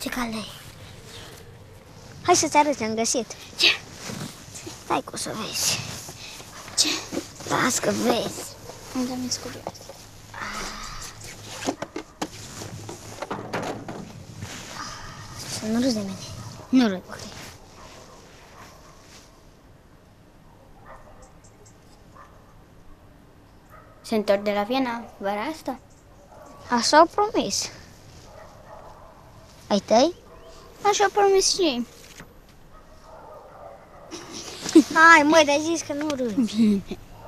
Ce cald e. Hai să-ți arăt ce am găsit. Ce? Stai că o să vezi. Ce? Las că vezi. Unde mi-e scurios. Să nu râzi de mine. Nu râd, ok. Se întorc de la Viena vara asta? Așa au promis. Ai tăi? Așa au promis și ei. Hai, măi, dar zis că nu râzi. Bine.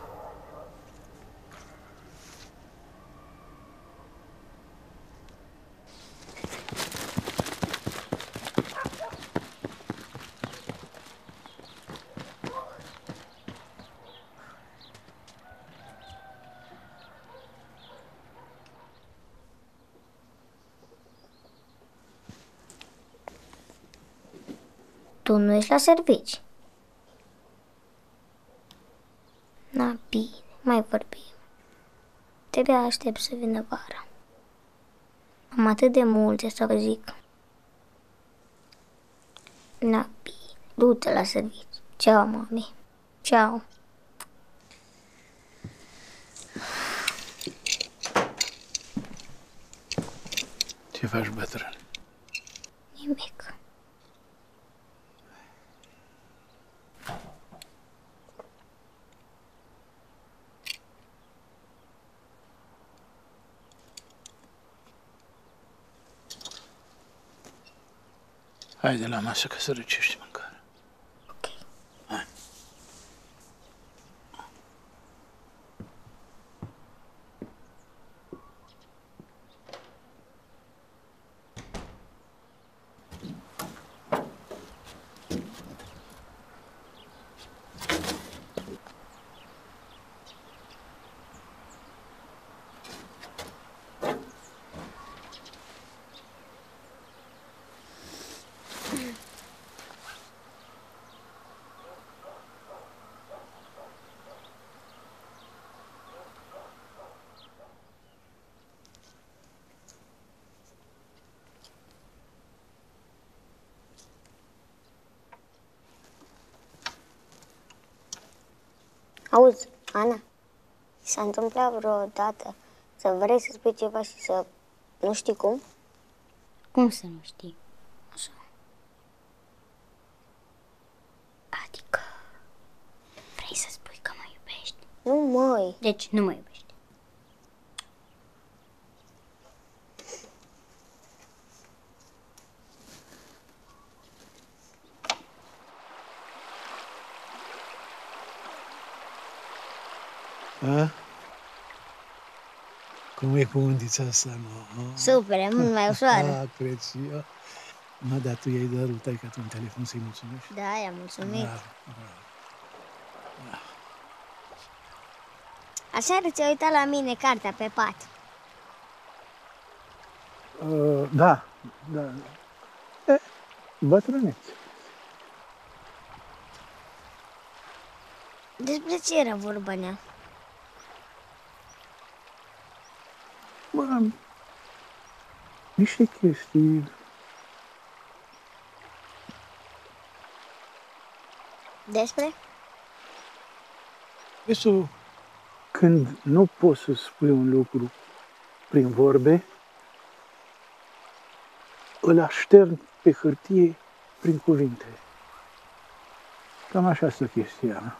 Tu nu ești la servici. Na, bine, mai vorbim. Trebuie aștept să vină vara. Am atât de multe să vă zic. Na, bine, du-te la servici. Ceau, mami. Ceau. Ce faci, bătrân? Nimic. Haide la masă că să răcești mâncare. Ok. Hai. Auzi, Ana, s-a întâmplat vreodată să vrei să spui ceva și să nu știi cum? Cum să nu știi? Așa. Adică vrei să spui că mă iubești? Nu, măi. Deci nu mă iubești. A? Cum e cu undița asta nouă? Super, e mult mai ușoară. Da, cred și eu. Mă, dar tu i-ai dat lui taică-tu un telefon să-i mulțumești? Da, i-am mulțumit. Da. Aseară ți-a uitat la mine cartea pe pat. Da, da. E, bătrâneți. Despre ce era vorba în ea? Bă, niște chestii. Despre? Vezi tu, când nu poți să spui un lucru prin vorbe, îl aștern pe hârtie prin cuvinte. Cam așa este chestia.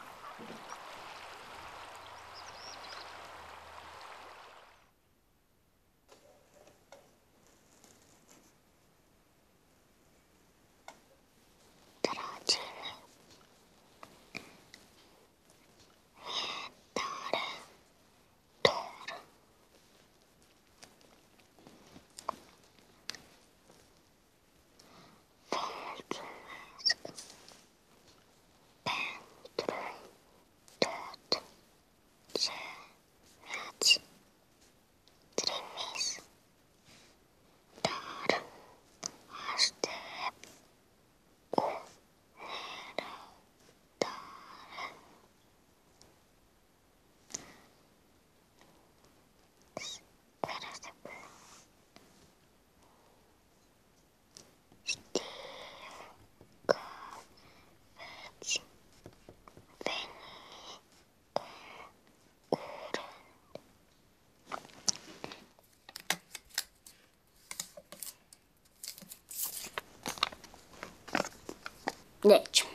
Deci,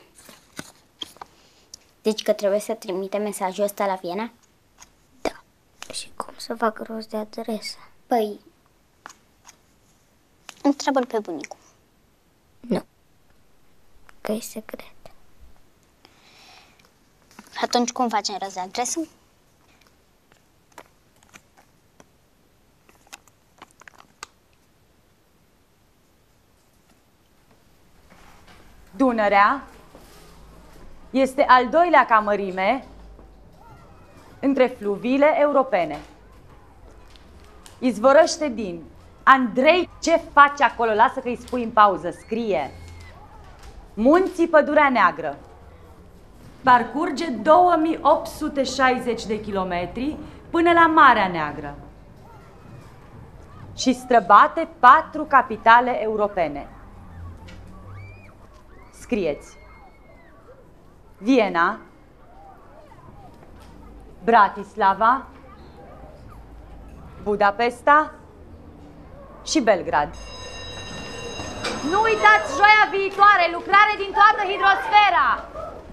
zici că trebuie să trimite mesajul ăsta la Viena? Da. Și cum să fac rost de adresă? Păi, întreabă-l pe bunicul. Nu. Că e secret. Atunci cum facem rost de adresă? Dunărea este al doilea ca mărime între fluviile europene. Izvorăște din Andrei, ce faci acolo? Lasă că-i spui în pauză, scrie. Munții Pădurea Neagră. Parcurge 2860 de kilometri până la Marea Neagră și străbate 4 capitale europene. Scrieți: Viena, Bratislava, Budapesta și Belgrad. Nu uitați joia viitoare, lucrare din toată hidrosfera!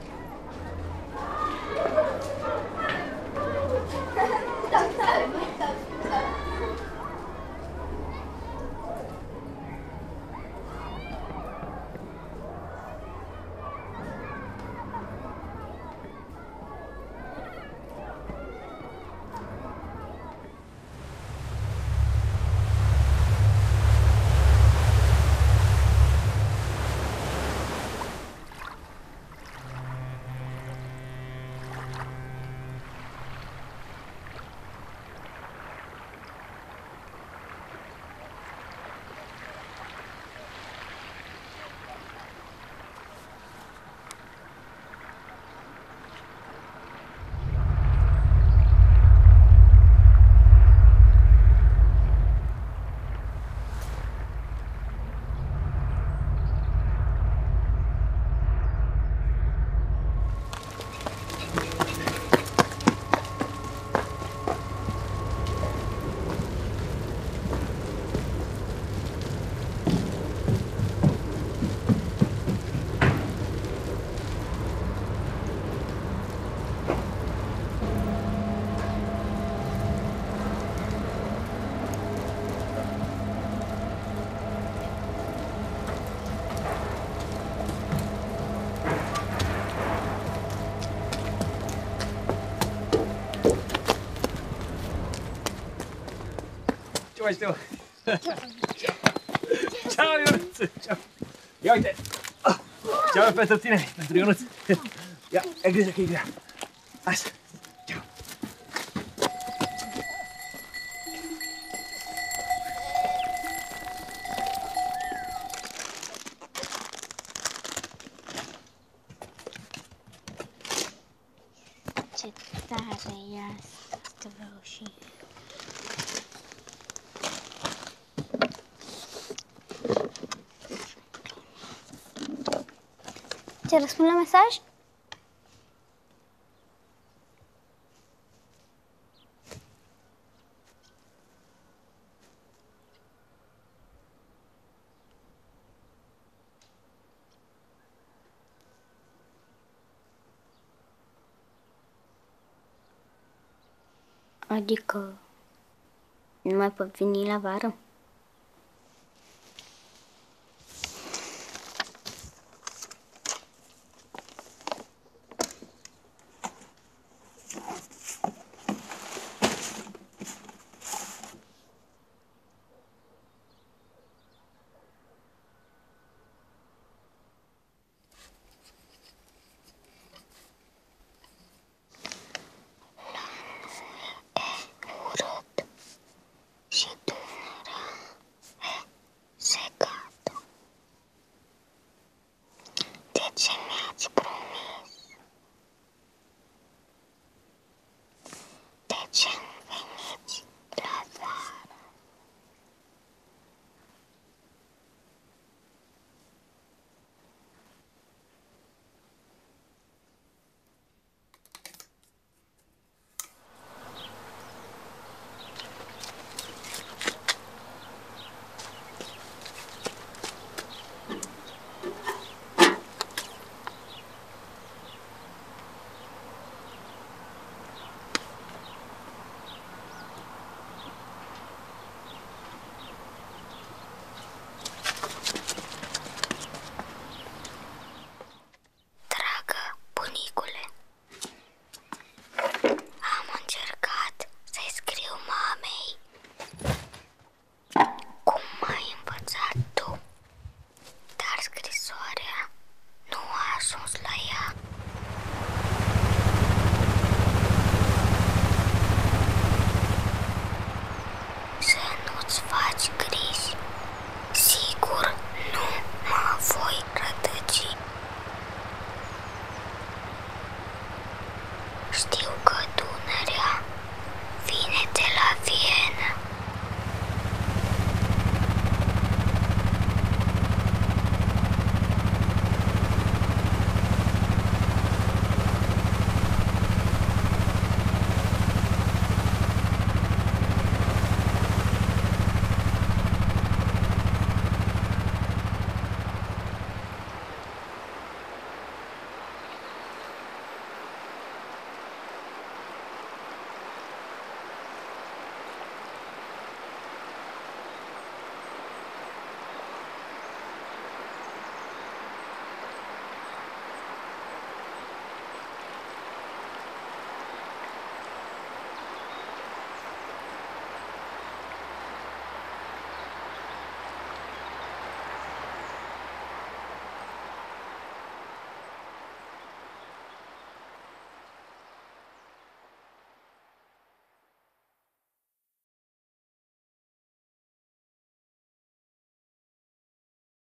mai știu. Ceau, Ionuț! Ceau! Ia uite! Ceau pentru tine, pentru Ionuț! Ia, ai grijă că e grea! Așa! Ceau! Ce tare e asta, vreau și... Ce răspund la mesaj? Adică nu mai pot veni la vară?